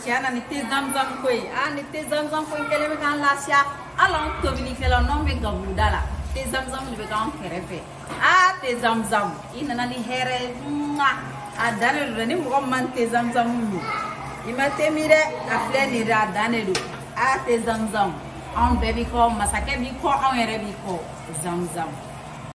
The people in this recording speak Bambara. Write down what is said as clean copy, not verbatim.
tiɲɛ ni tɛ zamzam ko ye ni tɛ zamzam ko in kɛlen bɛ k'an lafiya hali anw tobilikɛlaw n'anw bɛ gaburuda la tɛ zamzam de bɛ k'anw kɛrɛfɛ tɛ zamzam i nana ni hɛrɛ ye a dan de don dɛ ni mɔgɔ min man tɛ zamzam min i ma tɛ min dɛ a filɛ nin de a dan de don tɛ zamzam anw bɛɛ b'i kɔ masakɛ b'i kɔ anw yɛrɛ b'i kɔ zamzam